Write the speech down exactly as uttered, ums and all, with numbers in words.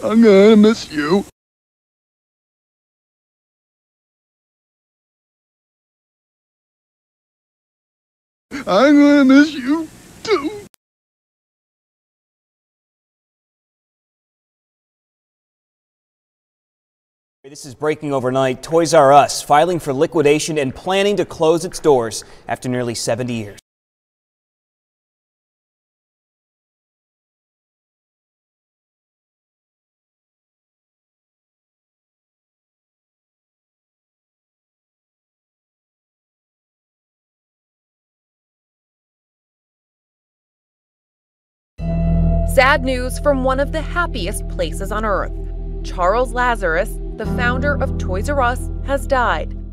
I'm gonna miss you. I'm gonna miss you too. This is breaking overnight. Toys R Us filing for liquidation and planning to close its doors after nearly seventy years. Sad news from one of the happiest places on earth. Charles Lazarus, the founder of Toys R Us, has died.